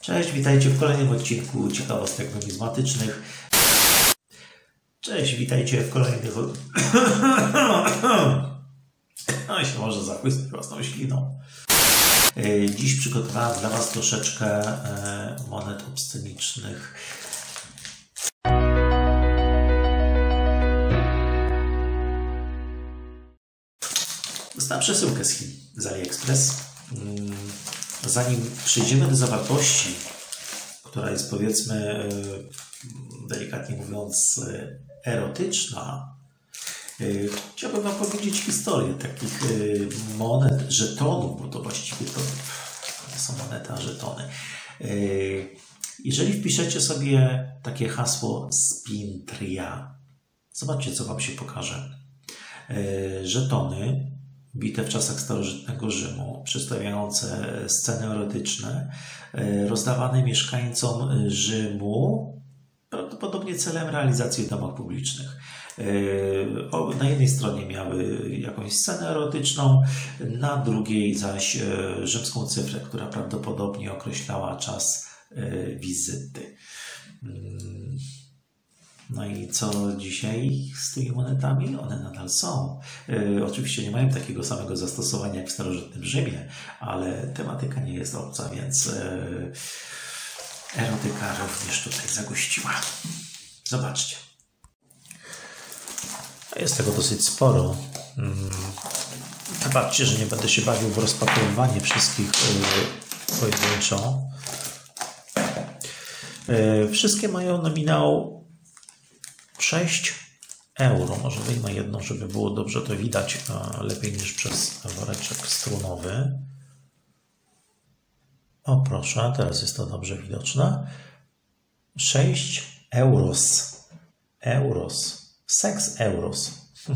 Cześć, witajcie w kolejnym odcinku ciekawostek numizmatycznych. Cześć, witajcie w kolejnym... No się może zachłysnąć własną śliną. Dziś przygotowałem dla Was troszeczkę monet obscenicznych. Dostałem przesyłkę z Chin, z AliExpress. Zanim przejdziemy do zawartości, która jest, powiedzmy, delikatnie mówiąc, erotyczna, chciałbym Wam powiedzieć historię takich monet, żetonów, bo to właściwie to nie są monety, a żetony. Jeżeli wpiszecie sobie takie hasło Spintria, zobaczcie, co Wam się pokaże. Żetony bite w czasach starożytnego Rzymu, przedstawiające sceny erotyczne, rozdawane mieszkańcom Rzymu, prawdopodobnie celem realizacji w domach publicznych. Na jednej stronie miały jakąś scenę erotyczną, na drugiej zaś rzymską cyfrę, która prawdopodobnie określała czas wizyty. No i co dzisiaj z tymi monetami? One nadal są. Oczywiście nie mają takiego samego zastosowania jak w starożytnym Rzymie, ale tematyka nie jest obca, więc erotyka również tutaj zagościła. Zobaczcie. Jest tego dosyć sporo. Zobaczcie, że nie będę się bawił w rozpakowywanie wszystkich pojedynczo. Wszystkie mają nominał 6 euro. Może wyjmę jedną, żeby było dobrze to widać, lepiej niż przez woreczek strunowy. O proszę, teraz jest to dobrze widoczne. 6 euros. Euros. 6 euros.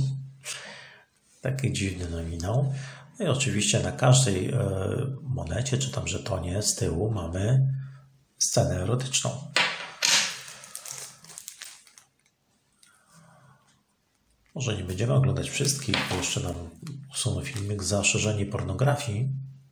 Taki dziwny nominał. No i oczywiście na każdej monecie, czy tam żetonie z tyłu mamy scenę erotyczną. Może nie będziemy oglądać wszystkich, bo jeszcze nam usuną filmik za szerzenie pornografii.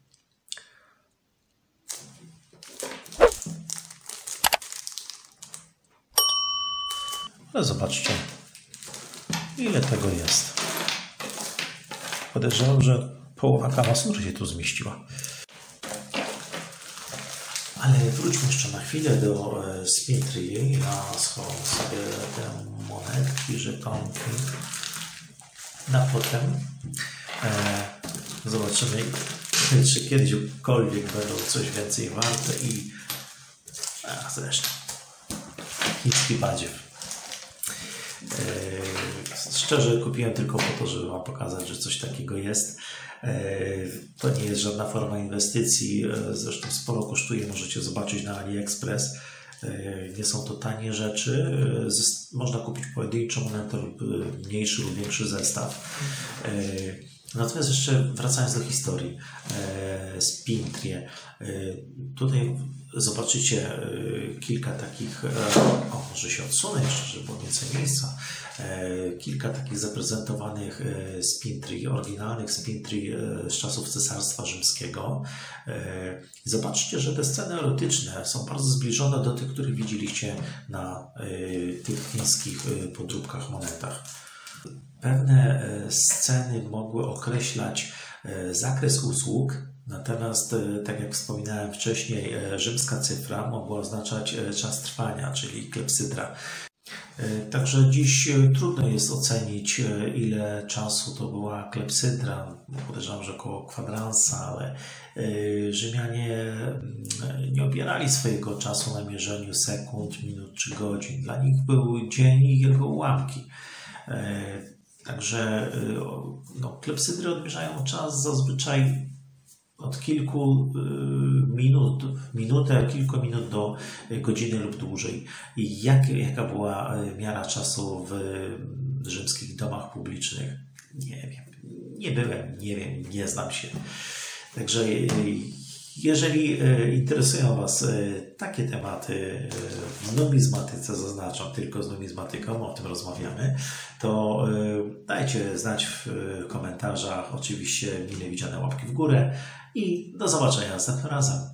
Ale zobaczcie, ile tego jest. Podejrzewam, że połowa kamasury się tu zmieściła. Ale wróćmy jeszcze na chwilę do Spintrii. Ja schowam sobie te monetki, żetonki na potem. Zobaczymy, czy kiedyśkolwiek będą coś więcej warte i zresztą chiński badziew. Szczerze kupiłem tylko po to, żeby Wam pokazać, że coś takiego jest. To nie jest żadna forma inwestycji, zresztą sporo kosztuje, możecie zobaczyć na AliExpress. Nie są to tanie rzeczy, można kupić pojedynczą monetę lub mniejszy lub większy zestaw. Natomiast jeszcze wracając do historii, Spintrie. Tutaj zobaczycie kilka takich, może się odsunę jeszcze, żeby było więcej miejsca, kilka takich zaprezentowanych Spintrii, oryginalnych Spintrii z czasów Cesarstwa Rzymskiego. Zobaczcie, że te sceny erotyczne są bardzo zbliżone do tych, które widzieliście na tych chińskich podróbkach, monetach. Pewne sceny mogły określać zakres usług, natomiast, tak jak wspominałem wcześniej, rzymska cyfra mogła oznaczać czas trwania, czyli klepsydra. Także dziś trudno jest ocenić, ile czasu to była klepsydra. Podejrzewam, że około kwadransa, ale Rzymianie nie opierali swojego czasu na mierzeniu sekund, minut czy godzin. Dla nich był dzień i jego ułamki. Także klepsydry odmierzają czas zazwyczaj od kilku minut, kilku minut do godziny lub dłużej. I jaka była miara czasu w rzymskich domach publicznych? Nie wiem. Nie byłem, nie wiem, nie znam się. Także jeżeli interesują Was takie tematy w numizmatyce, zaznaczam tylko z numizmatyką, o tym rozmawiamy, to dajcie znać w komentarzach, oczywiście mile widziane łapki w górę i do zobaczenia następnym razem.